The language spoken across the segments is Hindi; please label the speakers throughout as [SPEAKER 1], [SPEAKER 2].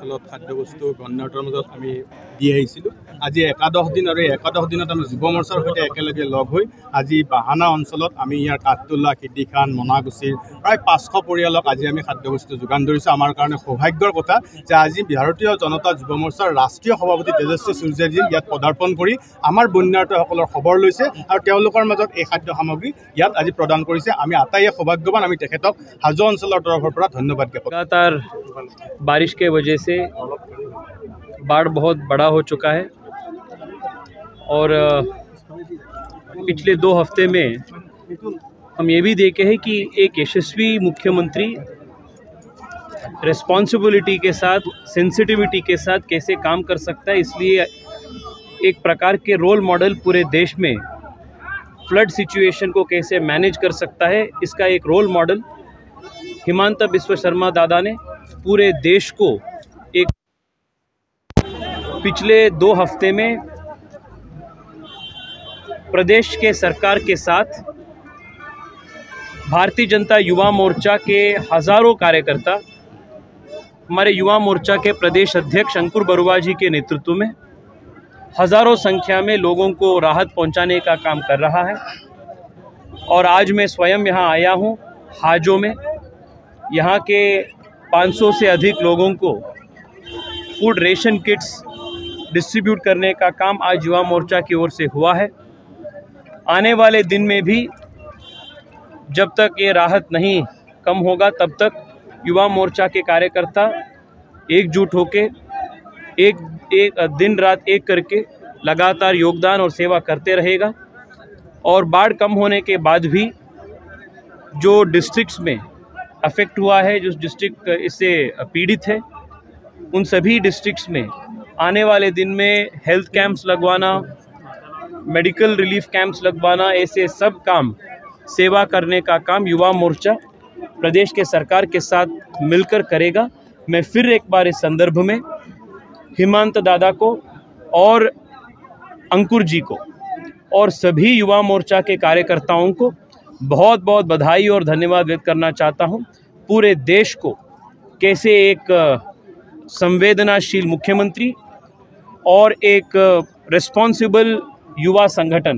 [SPEAKER 1] অঞ্চলত খাদ্যবস্তু গণনাটৰ মাজত আমি দি আহিছিলোঁ। আজি 11 দিন আৰু 11 দিনত আমি যুৱ মৰ্চাৰ সৈতে একেলগে লগ হৈ আজি বাহানা অঞ্চলত আমি ইয়াৰ কাঠটোলা, খেতিখান, মনাগুচিৰ প্ৰায় 500 পৰিয়ালক আজি আমি খাদ্যবস্তু যোগান ধৰিছোঁ। আমাৰ কাৰণে সৌভাগ্যৰ কথা যে আজি ভাৰতীয় জনতা যুৱ মৰ্চাৰ ৰাষ্ট্ৰীয় সভাপতি তেজস্বী সূৰ্যজী ইয়াত পদাৰ্পণ কৰি আমাৰ বন্যাৰ্থীসকলৰ খবৰ লৈছে আৰু তেওঁলোকৰ মাজত এই খাদ্য সামগ্ৰী ইয়াত আজি প্ৰদান কৰিছে। আমি আটাইয়ে সৌভাগ্যৱান। আমি তেখেতক হাজো অঞ্চলৰ তৰফৰ পৰা ধন্যবাদ জ্ঞাপন।
[SPEAKER 2] लगातार बारिश के वजह से बाढ़ बहुत बड़ा हो चुका है और पिछले 2 हफ्ते में हम ये भी देखे हैं कि एक यशस्वी मुख्यमंत्री रिस्पॉन्सिबिलिटी के साथ, सेंसिटिविटी के साथ कैसे काम कर सकता है। इसलिए एक प्रकार के रोल मॉडल पूरे देश में फ्लड सिचुएशन को कैसे मैनेज कर सकता है, इसका एक रोल मॉडल हिमांता बिस्वा शर्मा दादा ने पूरे देश को एक पिछले 2 हफ्ते में प्रदेश के सरकार के साथ भारतीय जनता युवा मोर्चा के हज़ारों कार्यकर्ता, हमारे युवा मोर्चा के प्रदेश अध्यक्ष अंकुर बरुआ जी के नेतृत्व में हज़ारों संख्या में लोगों को राहत पहुंचाने का काम कर रहा है। और आज मैं स्वयं यहाँ आया हूँ हाजो में। यहाँ के 500 से अधिक लोगों को फूड रेशन किट्स डिस्ट्रीब्यूट करने का काम आज युवा मोर्चा की ओर से हुआ है। आने वाले दिन में भी जब तक ये राहत नहीं कम होगा तब तक युवा मोर्चा के कार्यकर्ता एकजुट होकर एक दिन रात एक करके लगातार योगदान और सेवा करते रहेगा। और बाढ़ कम होने के बाद भी जो डिस्ट्रिक्ट्स में अफेक्ट हुआ है, जो डिस्ट्रिक्ट इससे पीड़ित है, उन सभी डिस्ट्रिक्ट्स में आने वाले दिन में हेल्थ कैंप्स लगवाना, मेडिकल रिलीफ कैंप्स लगवाना, ऐसे सब काम सेवा करने का काम युवा मोर्चा प्रदेश के सरकार के साथ मिलकर करेगा। मैं फिर एक बार इस संदर्भ में हिमांत दादा को और अंकुर जी को और सभी युवा मोर्चा के कार्यकर्ताओं को बहुत बहुत बधाई और धन्यवाद व्यक्त करना चाहता हूं। पूरे देश को कैसे एक संवेदनाशील मुख्यमंत्री और एक रिस्पॉन्सिबल युवा संगठन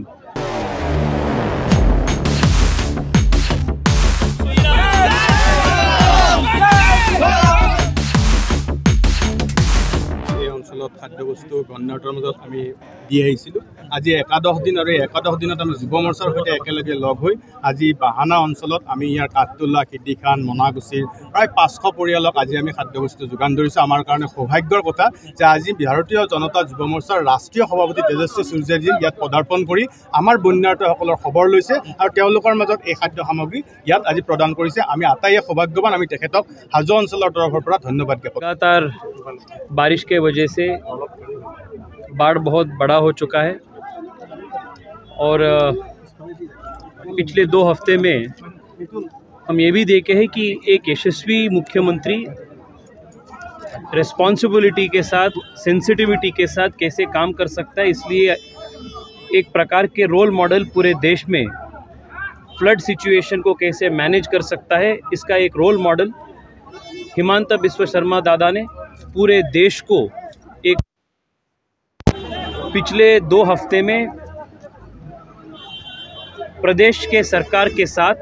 [SPEAKER 1] খাদ্যবস্তু গণনাটৰ মাজত আমি দি আহিছিলোঁ। আজি 11 দিন আৰু 11 দিনত আমি যুৱ মৰ্চাৰ সৈতে একেলগে লগ হৈ আজি বাহানা অঞ্চলত আমি ইয়াৰ কাঠটোলা, খেতিখান, মনাগুচিৰ প্ৰায় 500 পৰিয়ালক আজি আমি খাদ্যবস্তু যোগান ধৰিছোঁ। আমাৰ কাৰণে সৌভাগ্যৰ কথা যে আজি ভাৰতীয় জনতা যুৱ মৰ্চাৰ ৰাষ্ট্ৰীয় সভাপতি তেজস্বী সূৰ্যজী ইয়াত পদাৰ্পণ কৰি আমাৰ বন্যাৰ্থীসকলৰ খবৰ লৈছে আৰু তেওঁলোকৰ মাজত এই খাদ্য সামগ্ৰী ইয়াত আজি প্ৰদান কৰিছে। আমি আটাইয়ে সৌভাগ্যৱান। আমি তেখেতক হাজো অঞ্চলৰ তৰফৰ পৰা ধন্যবাদ জ্ঞাপন।
[SPEAKER 2] लगातार बारिश के वजह से बाढ़ बहुत बड़ा हो चुका है और पिछले 2 हफ्ते में हम ये भी देखे हैं कि एक यशस्वी मुख्यमंत्री रिस्पॉन्सिबिलिटी के साथ, सेंसिटिविटी के साथ कैसे काम कर सकता है। इसलिए एक प्रकार के रोल मॉडल पूरे देश में फ्लड सिचुएशन को कैसे मैनेज कर सकता है, इसका एक रोल मॉडल हिमांता बिस्वा शर्मा दादा ने पूरे देश को एक पिछले 2 हफ्ते में प्रदेश के सरकार के साथ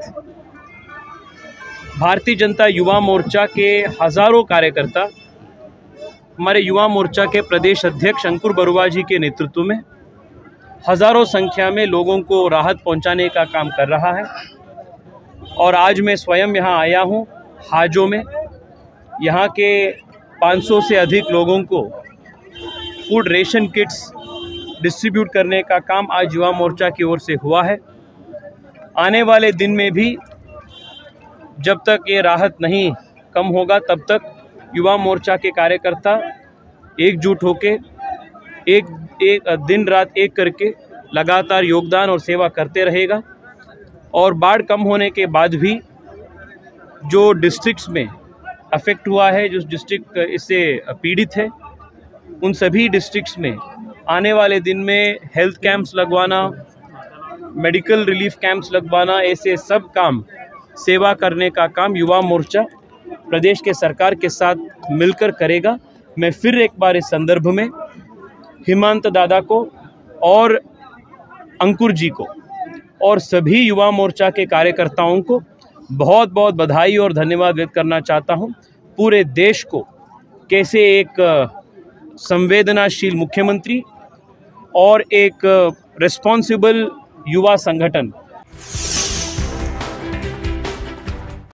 [SPEAKER 2] भारतीय जनता युवा मोर्चा के हज़ारों कार्यकर्ता, हमारे युवा मोर्चा के प्रदेश अध्यक्ष अंकुर बरुआ जी के नेतृत्व में हज़ारों संख्या में लोगों को राहत पहुंचाने का काम कर रहा है। और आज मैं स्वयं यहाँ आया हूँ हाजो में। यहाँ के 500 से अधिक लोगों को फूड रेशन किट्स डिस्ट्रीब्यूट करने का काम आज युवा मोर्चा की ओर से हुआ है। आने वाले दिन में भी जब तक ये राहत नहीं कम होगा तब तक युवा मोर्चा के कार्यकर्ता एकजुट होकर एक दिन रात एक करके लगातार योगदान और सेवा करते रहेगा। और बाढ़ कम होने के बाद भी जो डिस्ट्रिक्ट्स में अफेक्ट हुआ है, जो डिस्ट्रिक्ट इससे पीड़ित है, उन सभी डिस्ट्रिक्ट्स में आने वाले दिन में हेल्थ कैंप्स लगवाना, मेडिकल रिलीफ कैंप्स लगवाना, ऐसे सब काम सेवा करने का काम युवा मोर्चा प्रदेश के सरकार के साथ मिलकर करेगा। मैं फिर एक बार इस संदर्भ में हिमांत दादा को और अंकुर जी को और सभी युवा मोर्चा के कार्यकर्ताओं को बहुत बहुत बधाई और धन्यवाद व्यक्त करना चाहता हूं। पूरे देश को कैसे एक संवेदनाशील मुख्यमंत्री और एक रिस्पॉन्सिबल युवा संगठन